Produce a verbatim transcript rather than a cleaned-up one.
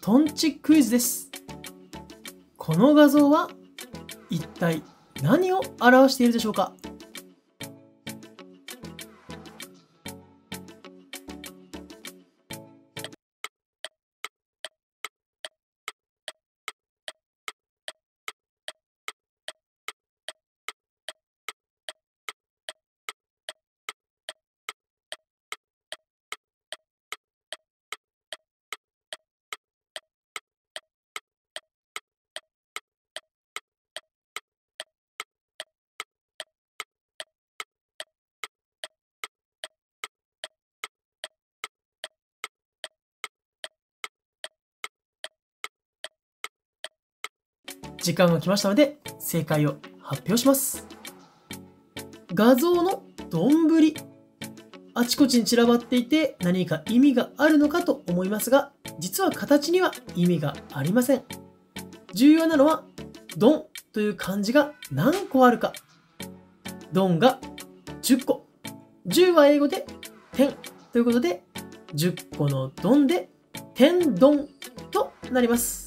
トンチクイズです。この画像は一体何を表しているでしょうか？時間が来ましたので正解を発表します。画像の丼、あちこちに散らばっていて何か意味があるのかと思いますが、実は形には意味がありません。重要なのは丼という漢字が何個あるか。丼がじゅっこ、じゅうは英語で点ということで、じゅっこの丼で天丼となります。